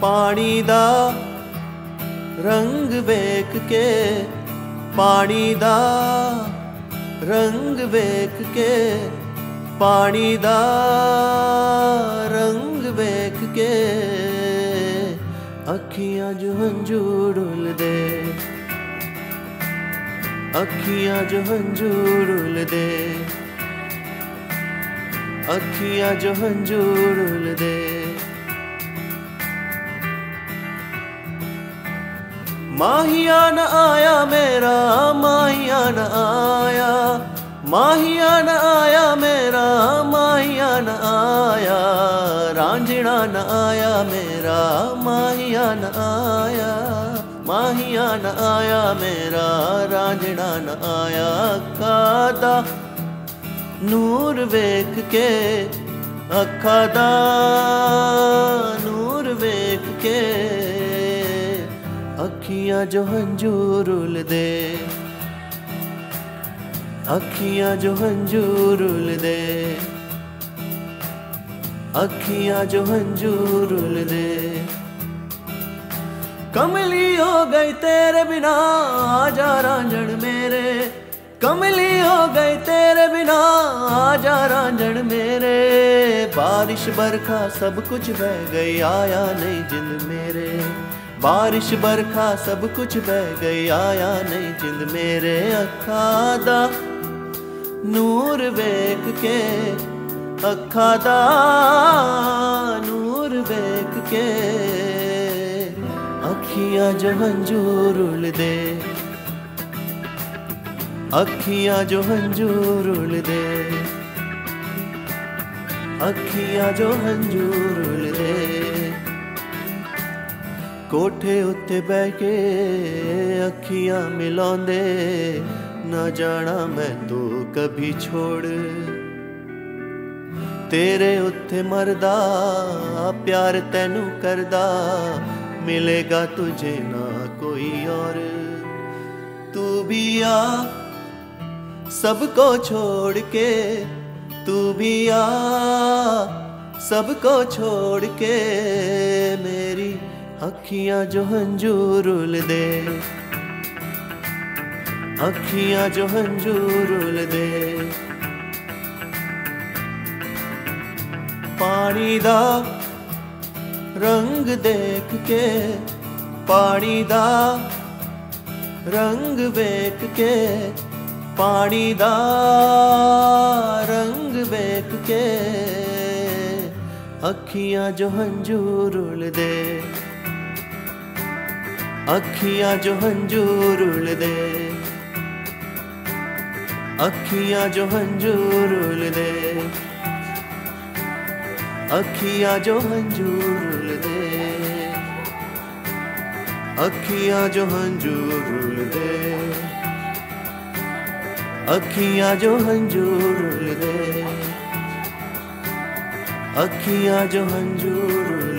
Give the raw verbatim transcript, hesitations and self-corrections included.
पानी दा रंग वेख के, पानी दा रंग वेख के, पानी दा रंग वेख के, अखियां जो हंझू रुल दे, अखियां जो हंझू रुल दे, अखियां जो हंझू रुल दे। माहिया न आया मेरा, माहिया न आया, माहिया न आया मेरा, माहिया न आया, रांझना न आया मेरा, माहिया न आया, माहिया न आया मेरा, रांझना न आया। अखा दा नूर वेख के, अखा दा नूर वेख के, अखियां जो हंझू रुल दे, अखियां जो हंझू रुल दे, अखियां जो हंझू रुल दे। कमली हो गई तेरे बिना आजा रांझण मेरे, कमली हो गई तेरे बिना आजा रांझण मेरे। बारिश बरखा सब कुछ बह गई आया नहीं जिंद मेरे, बारिश बरखा सब कुछ बह गई आया नहीं जिंद मेरे। अखा दा नूर वेख के, अखा दा नूर वेख के, अखियां जो हंझू रुल दे, अखियां जो हंझू रुल दे, अखियां जो हंझू रुल दे। कोठे उत्ते बह के अखियां मिलांदे, ना जाना मैं तो कभी छोड़, तेरे उत्ते मरदा प्यार तैनू करदा, मिलेगा तुझे ना कोई और। तू भी आ सबको छोड़ के, तू भी आ सबको छोड़ के, मेरी अखियां जो हंझू रुल दे, अखियां जो हंझू रुल दे। पानी दा रंग देख के, पानी दा रंग वेख के, पानी दा रंग वेख के, अखियां जो हंझू रुल दे, अखियां जो हंझू रुल दे, अखियां जो हंझू रुल दे, अखियां जो हंझू रुल दे, अखियां जो हंझू रुल दे, अखियां जो हंझू रुल दे, अखियां जो हंझू रुल